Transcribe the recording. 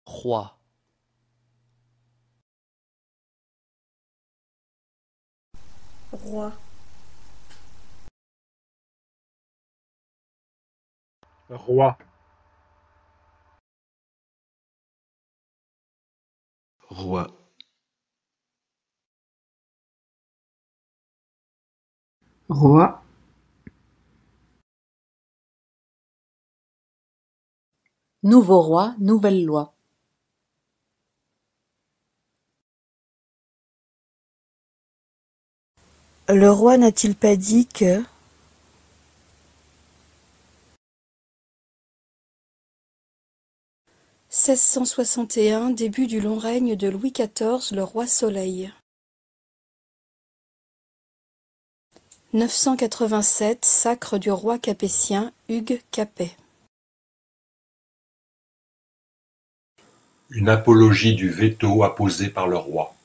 Roi. Roi. Roi. Roi. Roi. Nouveau roi, nouvelle loi. Le roi n'a-t-il pas dit que... 1661, début du long règne de Louis XIV, le roi Soleil. 987, sacre du roi capétien Hugues Capet. Une apologie du veto apposé par le roi.